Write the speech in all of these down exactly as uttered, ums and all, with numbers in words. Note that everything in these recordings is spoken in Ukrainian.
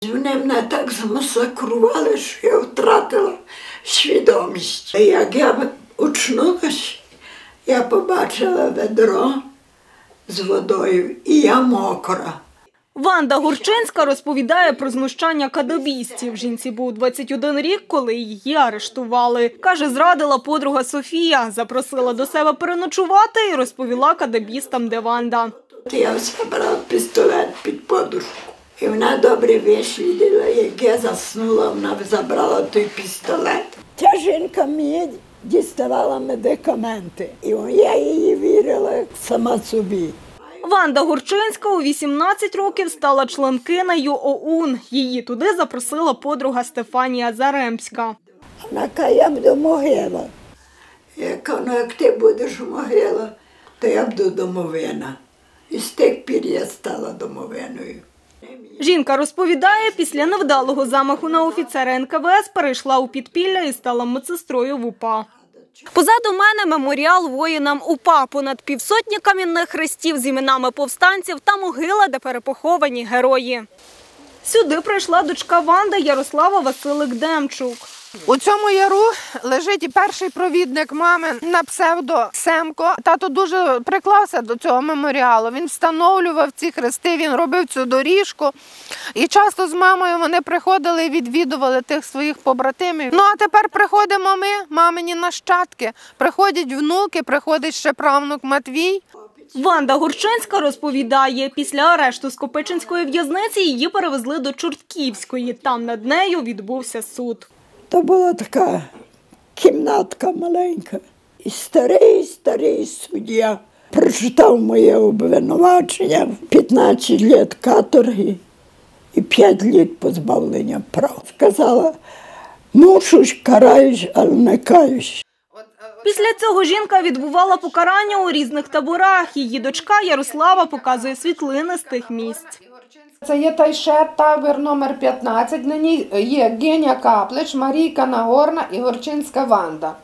Вони мене так замасакрували, що я втратила свідомість. Як я очнулась, я побачила ведро з водою, і я мокра. Ванда Гурчинська розповідає про знущання кадебістів. Жінці був двадцять один рік, коли її арештували. Каже, зрадила подруга Софія, запросила до себе переночувати і розповіла кадебістам, де Ванда. Я забрала пістолет під подушку. І вона добре вислідила, як я заснула, вона забрала той пістолет. Ця жінка мені діставала медикаменти, і я її вірила сама собі. Ванда Гурчинська у вісімнадцять років стала членкинею ОУН. Її туди запросила подруга Стефанія Заремська. Вона каже, я буду могила. Я кажу, ну як ти будеш могила, то я буду домовина. І з тих пір я стала домовиною. Жінка розповідає, після невдалого замаху на офіцера ен ка ве ес перейшла у підпілля і стала медсестрою в УПА. Позаду мене меморіал воїнам УПА. Понад півсотні камінних хрестів з іменами повстанців та могила, де перепоховані герої. Сюди прийшла дочка Ванди Ярослава Василик-Демчук. У цьому яру лежить і перший провідник мами на псевдо Семко. Тато дуже приклався до цього меморіалу. Він встановлював ці хрести, він робив цю доріжку. І часто з мамою вони приходили і відвідували тих своїх побратимів. Ну а тепер приходимо ми, мамині нащадки. Приходять внуки, приходить ще правнук Матвій. Ванда Гурчинська розповідає, після арешту з Копичинської в'язниці її перевезли до Чортківської. Там над нею відбувся суд. То була така кімнатка маленька. І старий-старий суддя прочитав моє обвинувачення. п'ятнадцять років каторги і п'ять років позбавлення прав. Сказала, мушу ж караюсь, але не каюсь. Після цього жінка відбувала покарання у різних таборах. Її дочка Ярослава показує світлини з тих місць. Це є Тайшет, табір номер п'ятнадцять, на ній є Геня Каплич, Марійка Нагорна і Гурчинська Ванда.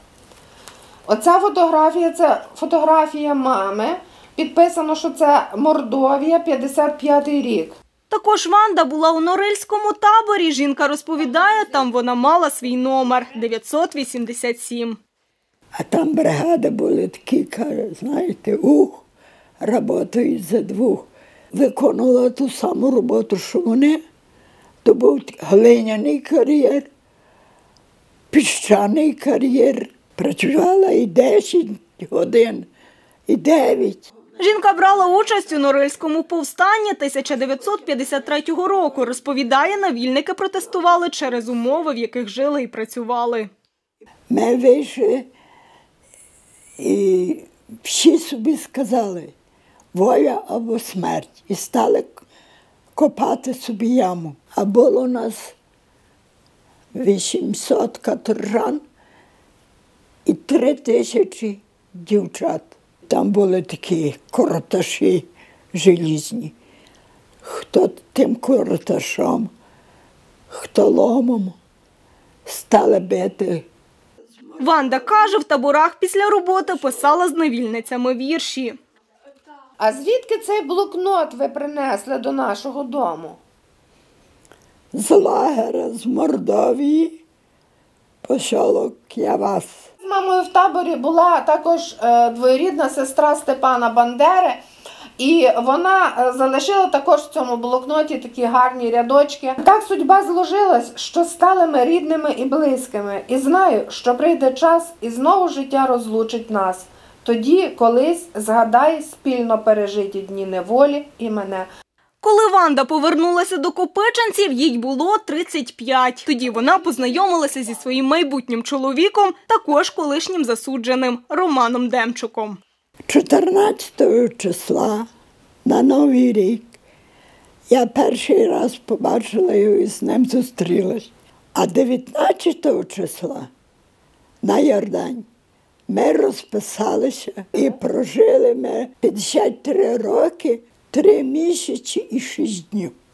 Оця фотографія – це фотографія мами, підписано, що це Мордовія, п'ятдесят п'ятий рік. Також Ванда була у Норильському таборі. Жінка розповідає, там вона мала свій номер – дев'ятсот вісімдесят сім. А там бригади були такі, каже, знаєте, ух, працюють за двох. Виконувала ту саму роботу, що вони. То був глиняний кар'єр, піщаний кар'єр. Працювала і десять годин, і дев'ять. Жінка брала участь у Норильському повстанні тисяча дев'ятсот п'ятдесят третього року. Розповідає, навільники протестували через умови, в яких жили і працювали. Ми вийшли, і всі собі сказали, воля або смерть. І стали копати собі яму. А було у нас вісімсот каторжан і три тисячі дівчат. Там були такі короташі желізні. Хто тим короташом, хто ломом, стали бити. Ванда каже, в таборах після роботи писала з невільницями вірші. А звідки цей блокнот ви принесли до нашого дому? З лагеря, з Мордовії, поселок Явас. З мамою в таборі була також е, двоюрідна сестра Степана Бандери. І вона залишила також в цьому блокноті такі гарні рядочки. Так судьба зложилась, що стали ми рідними і близькими. І знаю, що прийде час і знову життя розлучить нас. Тоді колись згадай спільно пережиті дні неволі і мене. Коли Ванда повернулася до Копичинців, їй було тридцять п'ять. Тоді вона познайомилася зі своїм майбутнім чоловіком, також колишнім засудженим Романом Демчуком. чотирнадцятого числа на Новий рік я перший раз побачила його і з ним зустрілась. А дев'ятнадцятого числа на Йордані ми розписалися і прожили ми п'ятдесят три роки, три місяці і шість днів.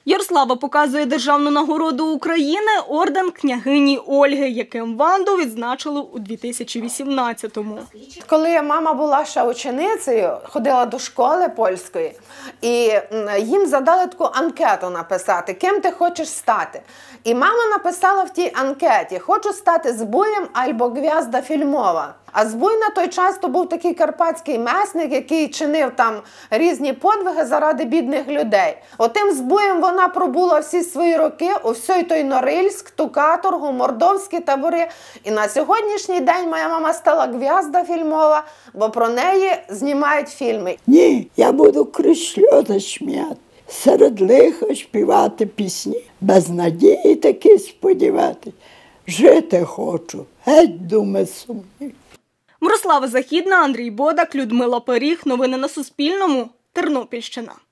Ярослава показує державну нагороду України – орден княгині Ольги, яким Ванду відзначили у дві тисячі вісімнадцятому. Коли мама була ще ученицею, ходила до школи польської, і їм задали таку анкету написати, ким ти хочеш стати. І мама написала в тій анкеті: хочу стати збуєм або гвязда фільмова. А збуй на той час то був такий карпатський месник, який чинив там різні подвиги заради бідних людей. Отим збуєм вона пробула всі свої роки, у всій той Норильськ, ту каторгу, мордовські табори. І на сьогоднішній день моя мама стала гвязда фільмова, бо про неї знімають фільми. Ні, я буду крізь сльози сміяти, серед лиха співати пісні, без надії таки сподіватись. Жити хочу, геть думи сумні. Мирослава Західна, Андрій Бодак, Людмила Періх. Новини на Суспільному. Тернопільщина.